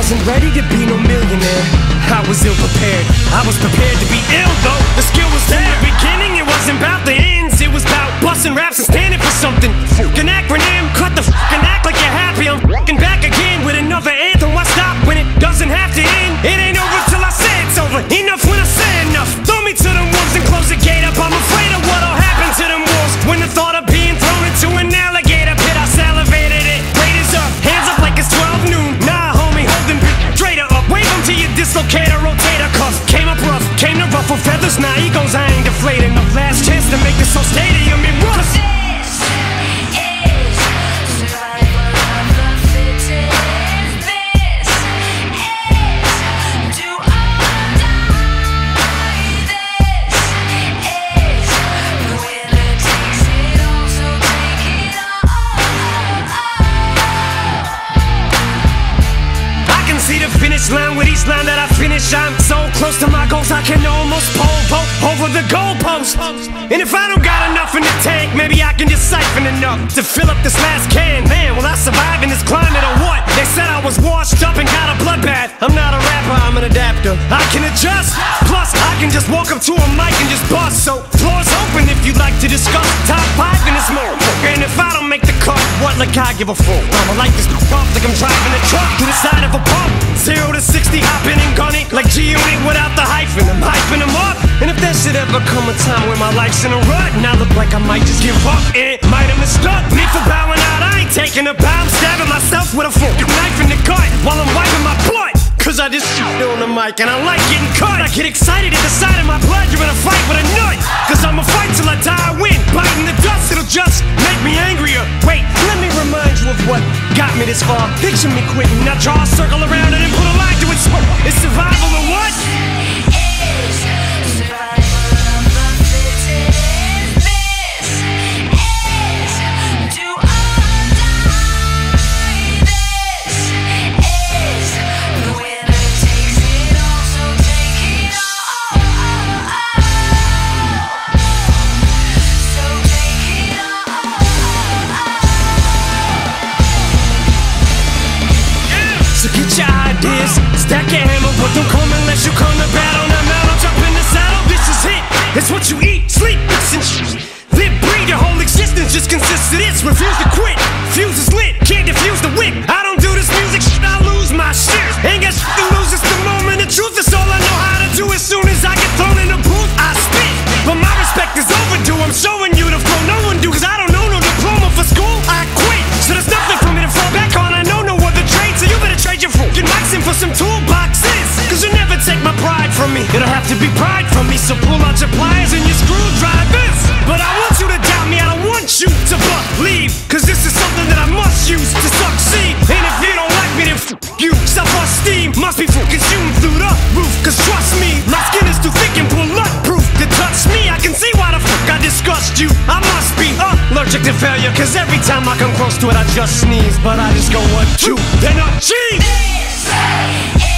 wasn't ready to be no millionaire. I was ill prepared. I was prepared to be ill though. The skill was there. In the beginning, it wasn't about the ends. It was about busting raps and standing for something. Fucking acronym. Cut the fucking act like you're happy. I'm fucking back again with another anthem. Why stop when it doesn't have to end? It ain't over till I say it's over. Enough when I say enough. Throw me to the wolves and close the gate up. I'm afraid of what'll happen to them wolves when the thought of being thrown into an alligator pit. I salivated it. Raiders up. Hands up like it's 12 noon. Nah, homie, holding straighter up. Wave them to your dislocator, rotator cuff. Came up rough, came to ruffle feathers. Now egos, I ain't deflated. No last chance to make this whole stadium in rust. See the finish line with each line that I finish. I'm so close to my goals I can almost pole over the goalpost. And if I don't got enough in the tank, maybe I can just siphon enough to fill up this last can. Man, will I survive in this climate or what? They said I was washed up and got a bloodbath. I'm not a rapper, I'm an adapter. I can adjust, plus I can just walk up to a mic and just bust. So floor's open if you'd like to discuss top 5 in this mode. And if I don't make the cut, what like I give a fuck? I'ma light this up like I'm driving a truck to the side of a pump. 0 to 60, hopping and gunning like G-Unit without the hyphen. I'm hyping them up. And if there should ever come a time where my life's in a rut and I look like I might just give up, it might have mistook me for bowing out. I ain't taking a bow, I'm stabbing myself with a fork knife in the gut while I'm wiping my butt. Cause I just shit on the mic and I like getting cut. I get excited at the sight of my blood. You're in a fight with a nut. Cause I'ma fight till I die, I win. Biting the dust, it'll just make me angrier. Wait, let me remind you of what got me this far. Picture me quitting, now draw a circle around it and put a line to it. It's survival or what? So get your ideas, stack your hammer, but don't come unless you come to battle. Now mount up, jump in the saddle, this is it. It's what you eat, sleep, mix and live, breathe, your whole existence just consists of this. Refuse to quit, fuse is lit, can't defuse the whip. I don't do this music shit, I lose my shit. Ain't got shit to lose, it's the moment of truth. It's all I know how to do. As soon as I get thrown in the booth, I spit. But my respect is overdue, I'm showing you the flow no one do. Cause I don't know no diploma for school, I quit. So there's nothing for me to fall back on, I know no other trade. So you better trade your fucking mics in for some toolboxes. Cause you'll never take my pride from me. It'll have to be pride from me. So pull out your pliers and your screwdrivers. But I want you to doubt me, I don't want you to believe. Cause this is something that I must use to succeed. And if you don't like me, then f you. Self-esteem must be fucking shooting through the roof. Cause trust me, my skin is too thick and bulletproof to touch me. I can see why the fuck I disgust you. I must be allergic to failure. Cause every time I come close to it, I just sneeze. But I just go, what, 2, then achieve.